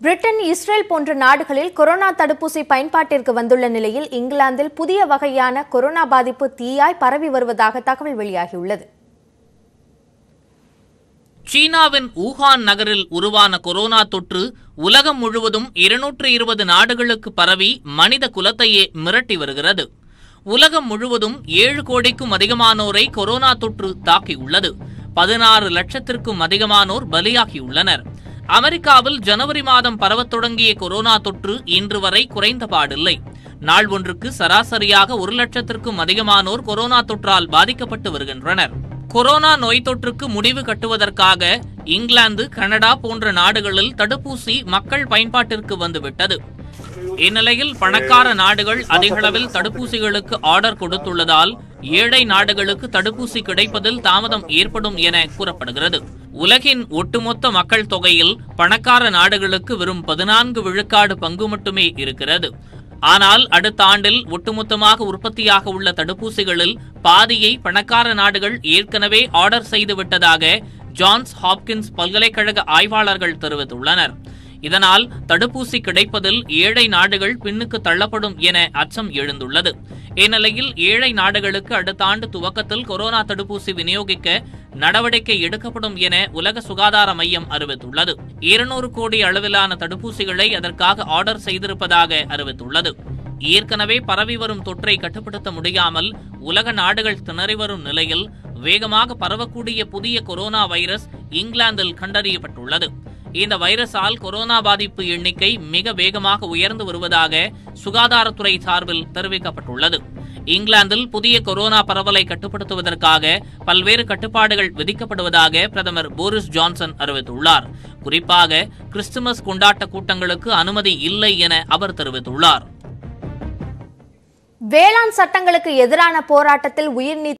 Britain, Israel போன்ற நாடுகளில் corona தடுப்பூசி பயன்பாட்டிற்கு வந்துள்ள நிலையில் இங்கிலாந்தில் புதிய வகையான கொரோனா பாதிப்பு தீயாய் பரவி வருவதாக தகவல் வெளியாகியுள்ளது. சீனாவின் ஊகான் நகரில் உருவான கொரோனா தொற்று உலகம் முழுவதும் 220 நாடுகளுக்கு பரவி மனித குலத்தையே மிரட்டி வருகிறது. உலகம் முழுவதும் 7 கோடிக்கும் அதிகமானோரை கொரோனா தொற்று தாக்கியுள்ளது. 16 லட்சத்திற்கும் அதிகமானோர் பலியாகியுள்ளனர். அமெரிக்காவில் ஜனவரி மாதம் பரவத் தொடங்கிய கொரோனா தொற்று இன்று வரை குறைந்த பாடில்லை. நாள் ஒன்றுக்கு சராசரியாக 1 லட்சத்திற்கும் அதிகமானோர் கொரோனா தொற்றால் பாதிக்கப்பட்டு வருகின்றனர். கொரோனா நோய் தொற்றுக்கு முடிவு கட்டுவதற்காக இங்கிலாந்து, கனடா போன்ற நாடுகளில் தடுப்பூசி மக்கள் பயன்பாட்டிற்கு வந்துவிட்டது. இந்நிலையில் பணக்கார நாடுகள் அதிகளவில் தடுப்பூசிகளுக்கு ஆர்டர் கொடுத்துள்ளதால் ஏழை நாடுகளுக்கு தடுப்பூசி கிடைப்பதில் தாமதம் ஏற்படும் என கூறப்படுகிறது. உலகின் ஒட்டுமொத்த மக்கள் தொகையில் பணக்கார நாடுகளுக்கு வெறும் 14 விழுக்காடு பங்கு மட்டுமே இருக்கிறது. ஆனால் அடுத்த ஆண்டில் ஒட்டுமொத்தமாக உற்பத்தியாக உள்ள தடுப்பூசிகளில் பாதியை பணக்கார நாடுகள் ஏற்கனவே ஆர்டர் செய்துவிட்டதாக ஜான்ஸ் ஹாப்கின்ஸ் பல்கலைக்கழக ஆய்வாளர்கள் தெரிவித்துள்ளனர். இதனால் தடுப்பூசி கிடைப்பதில் ஏழை நாடுகள் பின்னுக்கு தள்ளப்படும் என அச்சம் எழுந்துள்ளது. இந்நிலையில் ஏழை நாடுகளுக்கு அடுத்த ஆண்டு துவக்கத்தில் கொரோனா தடுப்பூசி விநியோகிக்க நடவடிக்கை எடுக்கப்படும் என உலக சுகாதார மையம் அறிவித்துள்ளது. 200 கோடி அளவிலான தடுப்பூசிகளை அதற்காக ஆர்டர் செய்திருப்பதாக அறிவித்துள்ளது. ஏற்கனவே பரவி வரும் தொற்றை கட்டுப்படுத்த முடியாமல் உலக நாடுகள் திணறி வரும் நிலையில் வேகமாக பரவக்கூடிய புதிய கொரோனா வைரஸ் இங்கிலாந்தில் கண்டறியப்பட்டுள்ளது. இந்த வைரஸால் கொரோனா பாதிப்பு எண்ணிக்கை மிக வேகமாக உயர்ந்து வருவதாக சுகாதாரத்துறை சார்பில் தெரிவிக்கப்பட்டுள்ளது. இங்கிலாந்தில் புதிய கொரோனா பரவலை கட்டுப்படுத்துவதற்காக பல்வேறு கட்டுப்பாடுகள் விதிக்கப்படுவதாக பிரதமர் போரிஸ் ஜான்சன் அறிவித்துள்ளார். குறிப்பாக கிறிஸ்துமஸ் கொண்டாட்ட கூட்டங்களுக்கு அனுமதி இல்லை என அவர் தெரிவித்துள்ளார். வேளாண் சட்டங்களுக்கு எதிரான போராட்டத்தில் உயிர்நீத்த